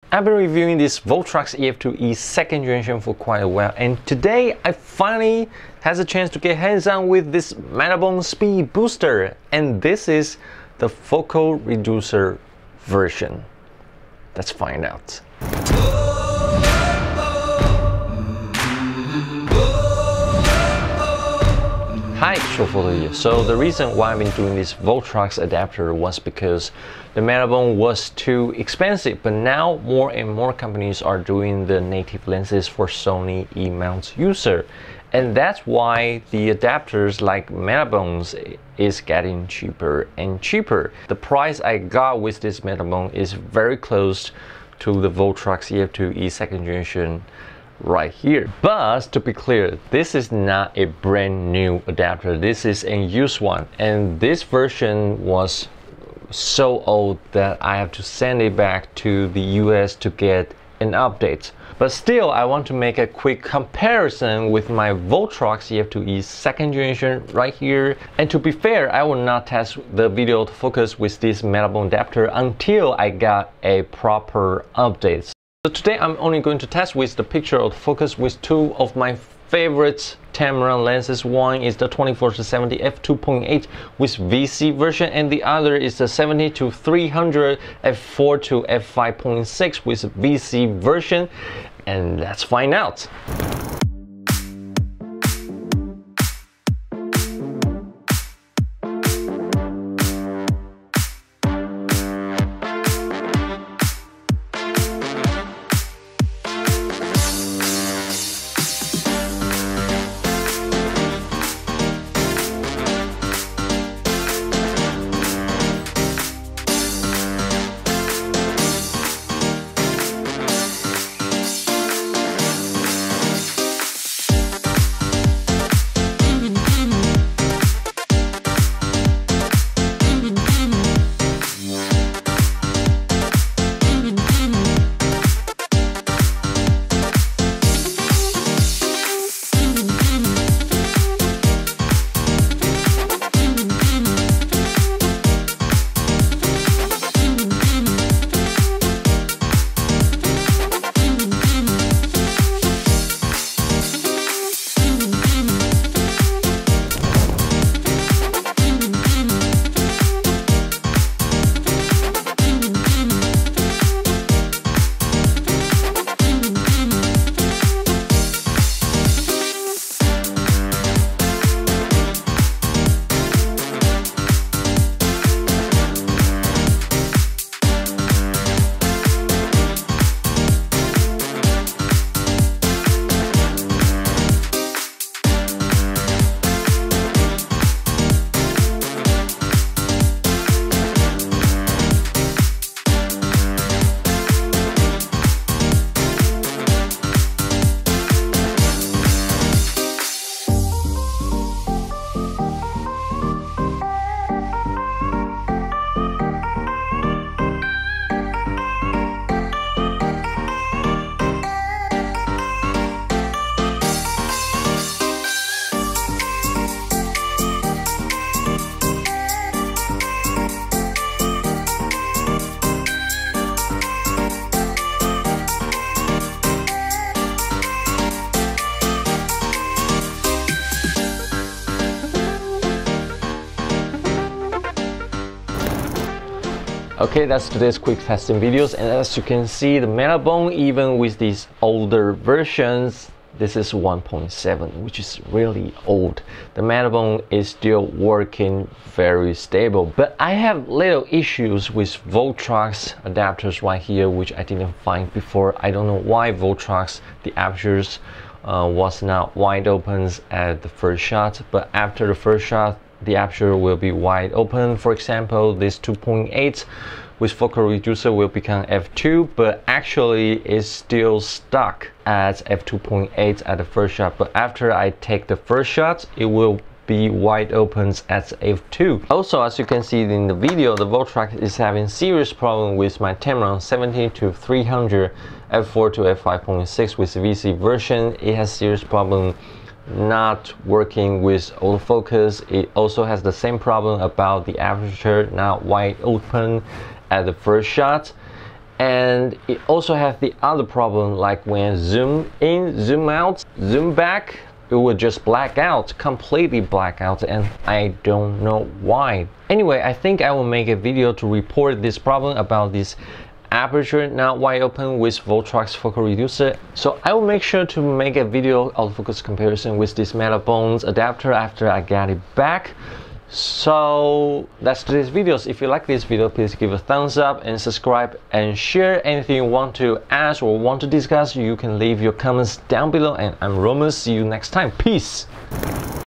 I've been reviewing this Voltrox EF2E second generation for quite a while, and today I finally has a chance to get hands-on with this Metabone Speed Booster, and this is the focal reducer version. Let's find out. Hi, Showphoto here. So the reason why I've been doing this Voltrox adapter was because the Metabone was too expensive, but now more and more companies are doing the native lenses for Sony E-mount user, and that's why the adapters like Metabones is getting cheaper and cheaper. The price I got with this Metabone is very close to the Voltrox EF2E second generation right here. But to be clear, this is not a brand new adapter. This is a used one, and this version was so old that I have to send it back to the US to get an update. But still, I want to make a quick comparison with my Voltrox EF2E second generation right here. And to be fair, I will not test the video autofocus with this Metabone adapter until I got a proper update. So today I'm only going to test with the picture autofocus with two of my favorite Tamron lenses. One is the 24-70 f2.8 with VC version, and the other is the 70-300 f4 to f5.6 with VC version. And let's find out. Okay, that's today's quick testing videos, and as you can see, the Metabone, even with these older versions, this is 1.7, which is really old. The Metabone is still working very stable, but I have little issues with Voltrox adapters right here, which I didn't find before. I don't know why Voltrox, the apertures was not wide open at the first shot, but after the first shot, the aperture will be wide open. For example, this 2.8 with focal reducer will become f2, but actually it's still stuck at f2.8 at the first shot. But after I take the first shot, it will be wide open at f2. Also, as you can see in the video, the Voltrox is having serious problem with my Tamron 70-300 f4 to f5.6 with VC version. It has serious problem not working with autofocus. It also has the same problem about the aperture not wide open at the first shot. And it also has the other problem, like when zoom in, zoom out, zoom back, it would just black out, completely black out, and I don't know why. Anyway, I think I will make a video to report this problem about this aperture not wide open with Voltrox focal reducer. So I will make sure to make a video autofocus comparison with this Metabones adapter after I get it back. So that's today's videos. If you like this video, please give a thumbs up and subscribe and share. Anything you want to ask or want to discuss, you can leave your comments down below, and I'm Roman. See you next time. Peace.